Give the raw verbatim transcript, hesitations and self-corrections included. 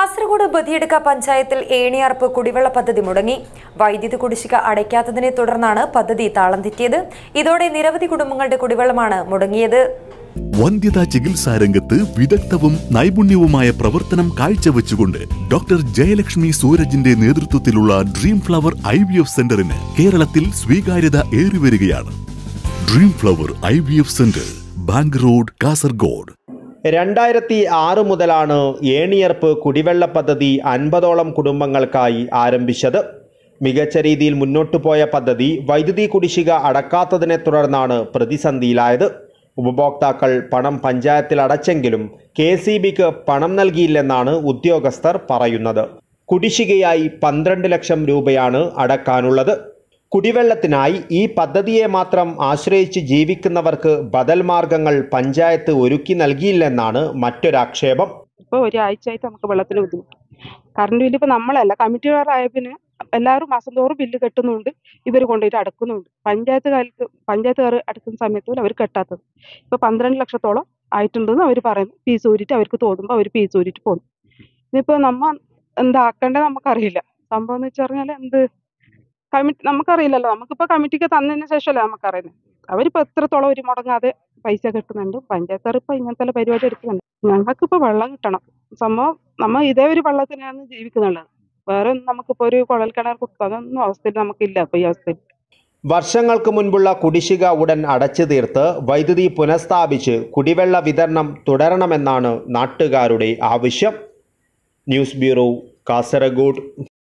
കാസർഗോഡ് ബദിയടുക്ക പഞ്ചായത്തിൽ ഏണിയാർപ്പ് കുടിവെള്ള പദ്ധതി മുടങ്ങി. വൈദ്യുതി കുടിശ്ശിക അടയ്ക്കാത്തതിനെ തുടർന്നാണ് പദ്ധതി താളം തെറ്റിയത്. ഇതോടെ നിരവധി കുടുംബങ്ങളുടെ കുടിവെള്ളമാണ് മുടങ്ങിയത്. വന്ധ്യതാ ചികിത്സാ രംഗത്ത് വിദഗ്ധവും നൈപുണ്യവുമായ പ്രവർത്തനം കാഴ്ചവെച്ചുകൊണ്ട് ഡോക്ടർ ജയലക്ഷ്മി സൂരജിന്റെ നേതൃത്വത്തിലുള്ള Dream Flower I V F സെന്ററിന് കേരളത്തിൽ സ്വീകാര്യത ഏറിവരികയാണ്. Dream Flower I V F centre, bank road, Kasaragod. രണ്ടായിരത്തി ആറ് മുതലാണ് ഏണിയർപ്പ് കുടിവെള്ള പദ്ധതി അൻപതോളം കുടുംബങ്ങൾക്കായി ആരംഭിച്ചത്. മികച്ച രീതിയിൽ മുന്നോട്ടു പോയ പദ്ധതി വൈദ്യുതി കുടിശ്ശിക അടക്കാത്തതിനെ തുടർന്നാണ് പ്രതിസന്ധിയിലായത്. ഉപഭോക്താക്കൾ പണം പഞ്ചായത്തിൽ അടച്ചെങ്കിലും കെ സി ബിക്ക് പണം നൽകിയില്ലെന്നാണ് ഉദ്യോഗസ്ഥർ പറയുന്നത്. കുടിശ്ശികയായി പന്ത്രണ്ട് ലക്ഷം രൂപയാണ് അടക്കാനുള്ളത്. കുടിവെള്ളത്തിനായി ഈ പദ്ധതിയെ മാത്രം ആശ്രയിച്ച് ജീവിക്കുന്നവർക്ക് ബദൽ മാർഗങ്ങൾ പഞ്ചായത്ത് ഒരുക്കി നൽകിയില്ലെന്നാണ് മറ്റൊരാക്ഷേപം. ഇപ്പോൾ ഒരാഴ്ചയായിട്ട് നമുക്ക് വെള്ളത്തിന് ബുദ്ധിമുട്ട്. കറണ്ട് ബില്ല് ഇപ്പോൾ നമ്മളല്ല, കമ്മിറ്റിക്കാരായ പിന്നെ എല്ലാവരും മാസം തോറും ബില്ല് കെട്ടുന്നുണ്ട്, ഇവർ കൊണ്ടുപോയിട്ട് അടക്കുന്നുണ്ട്. പഞ്ചായത്ത് കാലത്ത് പഞ്ചായത്തുകാർ അടക്കുന്ന സമയത്ത് അവർ കെട്ടാത്തത് ഇപ്പോൾ പന്ത്രണ്ട് ലക്ഷത്തോളം ആയിട്ടുണ്ടെന്ന് അവർ പറയുന്നു. ഫീസ് ഊരിയിട്ട് അവർക്ക് തോന്നുമ്പോൾ അവർ ഫീസ് ഊരിയിട്ട് പോകുന്നു. ഇതിപ്പോൾ നമ്മ എന്താക്കേണ്ടത് നമുക്കറിയില്ല. സംഭവം എന്ന് വെച്ച് പറഞ്ഞാൽ എന്ത് കമ്മിറ്റി നമുക്കറിയില്ലല്ലോ. നമുക്കിപ്പോൾ കമ്മിറ്റിക്ക് തന്നതിന് ശേഷമല്ലേ നമുക്കറിയുന്നത്. അവരിപ്പോൾ എത്രത്തോളം ഒരു മുടങ്ങാതെ പൈസ കിട്ടുന്നുണ്ട്. പഞ്ചായത്തുകാർ ഇപ്പോൾ ഇങ്ങനത്തെ പരിപാടി എടുക്കുന്നുണ്ട്. ഞങ്ങൾക്കിപ്പോൾ വെള്ളം കിട്ടണം. സംഭവം നമ്മൾ ഇതേ ഒരു വെള്ളത്തിനാണ് ജീവിക്കുന്നുള്ളത്. വേറെ നമുക്കിപ്പോൾ ഒരു കുഴൽ കിണർ കുത്താനൊന്നും അവസ്ഥയിൽ നമുക്കില്ല. ഇപ്പോൾ ഈ അവസ്ഥയിൽ വർഷങ്ങൾക്ക് മുൻപുള്ള കുടിശ്ശിക ഉടൻ അടച്ചു തീർത്ത് വൈദ്യുതി പുനഃസ്ഥാപിച്ച് കുടിവെള്ള വിതരണം തുടരണമെന്നാണ് നാട്ടുകാരുടെ ആവശ്യം. News bureau, Kasaragod.